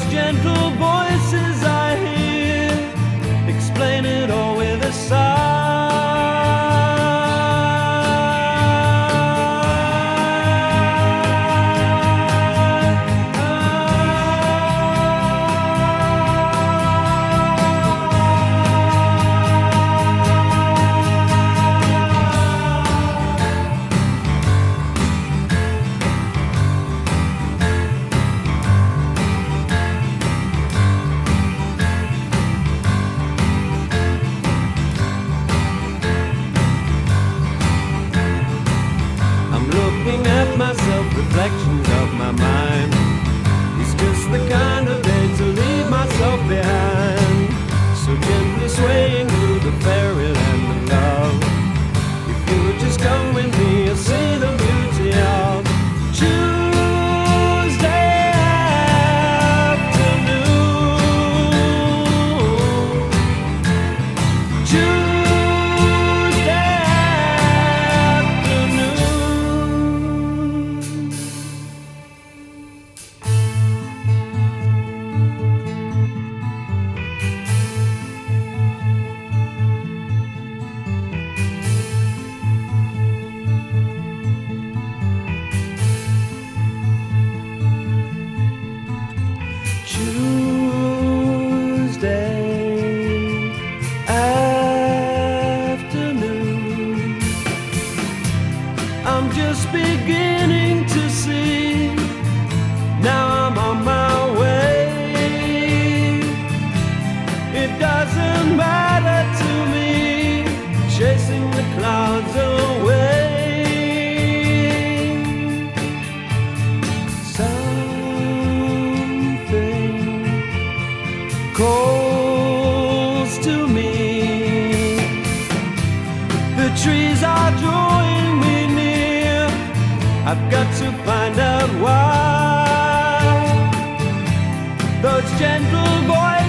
gentle voices I hear explain it all with a sigh. Looking at myself, reflections of my mind. It's just the kind of day to leave myself behind. So gently swaying through the fairyland of love. If you would just come with me, you'll see the beauty of Tuesday afternoon. Tuesday afternoon, I'm just beginning to see. Now I'm on my way. It doesn't matter to me, chasing the clouds away. Calls to me. The trees are drawing me near. I've got to find out why. Those gentle voices